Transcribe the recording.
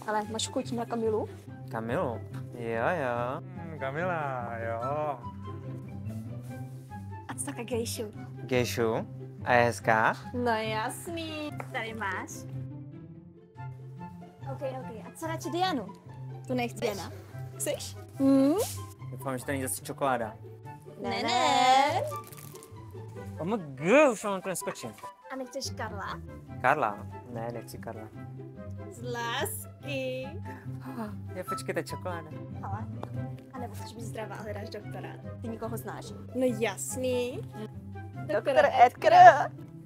Ale máš chuť na Kamilu? Kamilu? Jo. Kamila, jo. A co také gejšu? Gejšu? A je hezká? No jasný. Tady máš. OK. A co radši Dianu? Tu nechci. Diana. Chceš? Doufám, že to není zase čokoláda. Ne. OMG, už vám to neskočím. A nechceš Karla? Karla? Ne, nechci Karla. Z lásky. Počkejte, čokoláda. Ale, a nebo chceš být zdravá a hledáš doktora? Ty nikoho znáš? No jasný. Doktor Edgar.